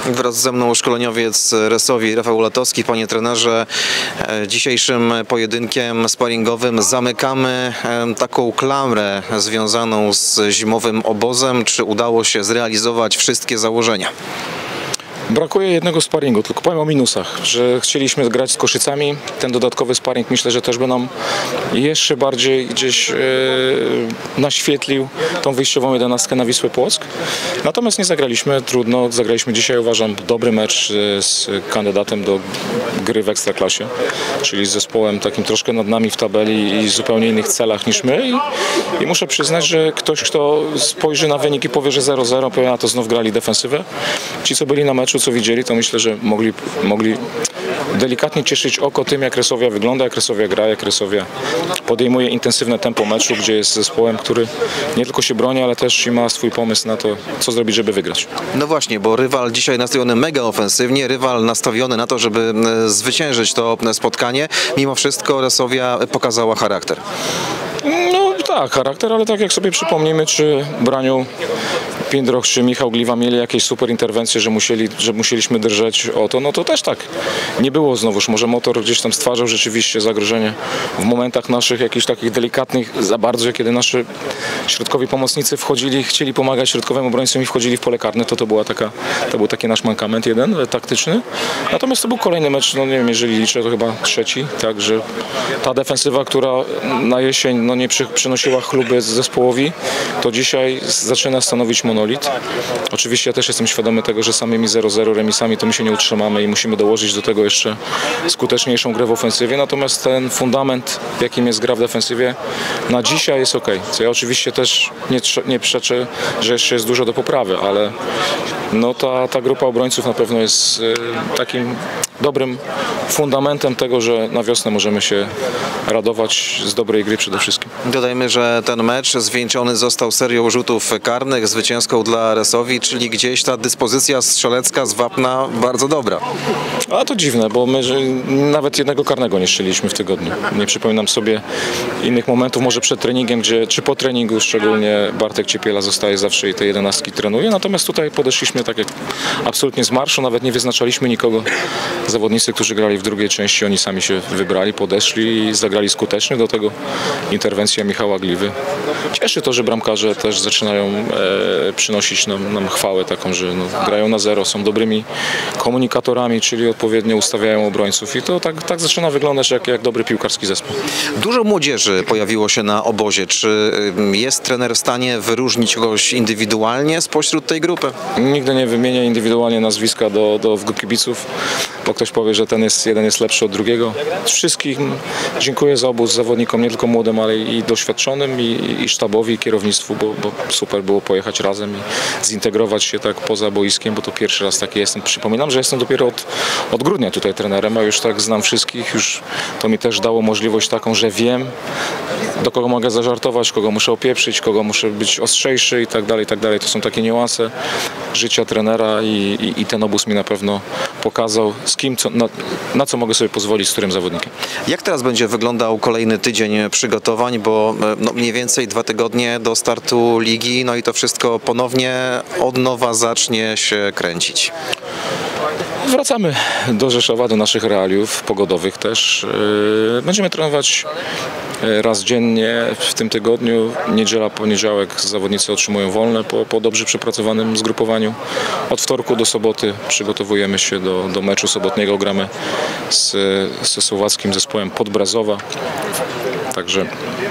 Wraz ze mną szkoleniowiec Resowi Rafał Latowski. Panie trenerze, dzisiejszym pojedynkiem sparingowym zamykamy taką klamrę związaną z zimowym obozem. Czy udało się zrealizować wszystkie założenia? Brakuje jednego sparingu, tylko powiem o minusach, że chcieliśmy grać z Koszycami. Ten dodatkowy sparing myślę, że też by nam jeszcze bardziej gdzieś naświetlił tą wyjściową 11 na Wisłę Płock. Natomiast nie zagraliśmy, trudno. Zagraliśmy dzisiaj, uważam, dobry mecz z kandydatem do gry w Ekstraklasie, czyli z zespołem takim troszkę nad nami w tabeli i zupełnie innych celach niż my. I muszę przyznać, że ktoś, kto spojrzy na wynik i powie, że 0-0, powie, a to znów grali defensywę. Ci, co byli na meczu, co widzieli, to myślę, że mogli delikatnie cieszyć oko tym, jak Resowia wygląda, jak Resowia gra, jak Resowia podejmuje intensywne tempo meczu, gdzie jest zespołem, który nie tylko się broni, ale też ma swój pomysł na to, co zrobić, żeby wygrać. No właśnie, bo rywal dzisiaj nastawiony mega ofensywnie, rywal nastawiony na to, żeby zwyciężyć to spotkanie. Mimo wszystko Resowia pokazała charakter. No tak, charakter, ale tak jak sobie przypomnimy, czy Braniu Pindroch czy Michał Gliwa mieli jakieś super interwencje, że musieliśmy drżeć o to, no to też tak nie było znowuż. Może Motor gdzieś tam stwarzał rzeczywiście zagrożenie w momentach naszych jakichś takich delikatnych za bardzo, kiedy nasi środkowi pomocnicy wchodzili, chcieli pomagać środkowym obrońcom i wchodzili w pole karne, to był taki nasz mankament jeden, taktyczny. Natomiast to był kolejny mecz, no nie wiem, jeżeli liczę, to chyba trzeci, także ta defensywa, która na jesień nie przynosiła chluby zespołowi, to dzisiaj zaczyna stanowić monolit. Oczywiście ja też jestem świadomy tego, że samymi 0-0 remisami to my się nie utrzymamy i musimy dołożyć do tego jeszcze skuteczniejszą grę w ofensywie, natomiast ten fundament, jakim jest gra w defensywie, na dzisiaj jest ok. Co ja oczywiście też nie przeczę, że jeszcze jest dużo do poprawy, ale no ta grupa obrońców na pewno jest takim dobrym fundamentem tego, że na wiosnę możemy się radować z dobrej gry przede wszystkim. Dodajmy, że ten mecz zwieńczony został serią rzutów karnych, zwycięską dla Resowi, czyli gdzieś ta dyspozycja strzelecka z wapna bardzo dobra. A to dziwne, bo my nawet jednego karnego nie strzeliliśmy w tygodniu. Nie przypominam sobie innych momentów, może przed treningiem, czy po treningu szczególnie Bartek Ciepiela zostaje zawsze i te 11 trenuje, natomiast tutaj podeszliśmy tak jak absolutnie z marszu, nawet nie wyznaczaliśmy nikogo. Zawodnicy, którzy grali w drugiej części, oni sami się wybrali, podeszli i zagrali skutecznie, do tego interwencja Michała Gliwy. Cieszy to, że bramkarze też zaczynają przynosić nam chwałę taką, że grają na zero, są dobrymi komunikatorami, czyli odpowiednio ustawiają obrońców i to tak zaczyna wyglądać jak dobry piłkarski zespół. Dużo młodzieży pojawiło się na obozie. Czy jest trener w stanie wyróżnić kogoś indywidualnie spośród tej grupy? Nigdy nie wymienię indywidualnie nazwiska do kibiców, bo ktoś powie, że jeden jest lepszy od drugiego. Wszystkim dziękuję za obóz zawodnikom, nie tylko młodym, ale i doświadczonym, i sztabowi, i kierownictwu, bo super było pojechać razem i zintegrować się tak poza boiskiem, bo to pierwszy raz taki jestem. Przypominam, że jestem dopiero od grudnia tutaj trenerem, a już tak znam wszystkich, już to mi też dało możliwość taką, że wiem, do kogo mogę zażartować, kogo muszę opieprzyć, kogo muszę być ostrzejszy i tak dalej, i tak dalej. To są takie niuanse życia trenera i ten obóz mi na pewno pokazał, z kim, na co mogę sobie pozwolić, z którym zawodnikiem. Jak teraz będzie wyglądał kolejny tydzień przygotowań, bo mniej więcej 2 tygodnie do startu ligi, no i to wszystko ponownie od nowa zacznie się kręcić. Wracamy do Rzeszowa, do naszych realiów pogodowych też. Będziemy trenować raz dziennie w tym tygodniu. Niedziela, poniedziałek zawodnicy otrzymują wolne po dobrze przepracowanym zgrupowaniu. Od wtorku do soboty przygotowujemy się do meczu sobotniego. Gramy ze słowackim zespołem Podbrazowa. Także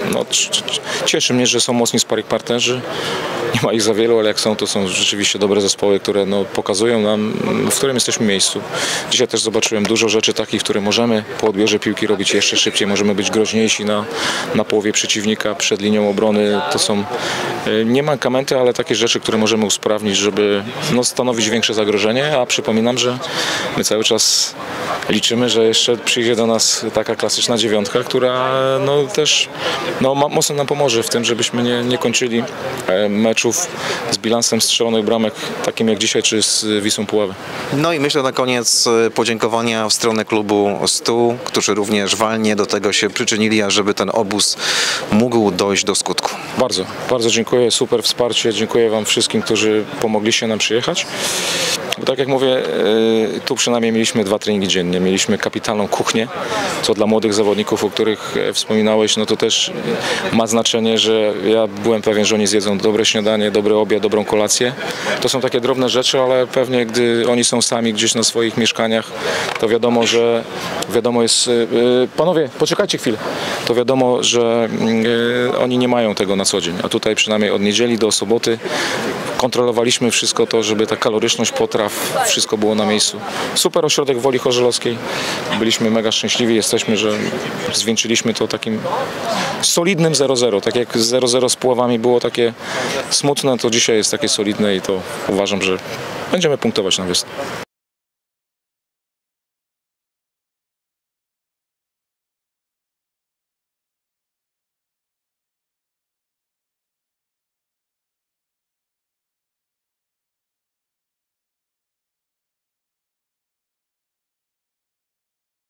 cieszy mnie, że są mocni sparring partnerzy. Nie ma ich za wielu, ale jak są, to są rzeczywiście dobre zespoły, które pokazują nam, w którym jesteśmy miejscu. Dzisiaj też zobaczyłem dużo rzeczy takich, które możemy po odbiorze piłki robić jeszcze szybciej. Możemy być groźniejsi na połowie przeciwnika, przed linią obrony. To są nie mankamenty, ale takie rzeczy, które możemy usprawnić, żeby stanowić większe zagrożenie. A przypominam, że my cały czas liczymy, że jeszcze przyjdzie do nas taka klasyczna dziewiątka, która też mocno nam pomoże w tym, żebyśmy nie kończyli meczów z bilansem strzelonych bramek takim jak dzisiaj, czy z Wisłą Puławy. No i myślę na koniec podziękowania w stronę klubu 100, którzy również walnie do tego się przyczynili, ażeby ten obóz mógł dojść do skutku. Bardzo, bardzo dziękuję, super wsparcie, dziękuję Wam wszystkim, którzy pomogliście nam przyjechać. Bo tak jak mówię, tu przynajmniej mieliśmy 2 treningi dziennie, mieliśmy kapitalną kuchnię, co dla młodych zawodników, o których wspominałeś, no to też ma znaczenie, że ja byłem pewien, że oni zjedzą dobre śniadanie, dobry obiad, dobrą kolację. To są takie drobne rzeczy, ale pewnie gdy oni są sami gdzieś na swoich mieszkaniach, to wiadomo jest, panowie, poczekajcie chwilę, to wiadomo, że oni nie mają tego na co dzień, a tutaj przynajmniej od niedzieli do soboty kontrolowaliśmy wszystko to, żeby ta kaloryczność potraw, wszystko było na miejscu. Super ośrodek Woli Chorzelowskiej. Byliśmy mega szczęśliwi, jesteśmy, że zwieńczyliśmy to takim solidnym 0-0. Tak jak 0-0 z Puławami było takie smutne, to dzisiaj jest takie solidne i to uważam, że będziemy punktować na wiosnę.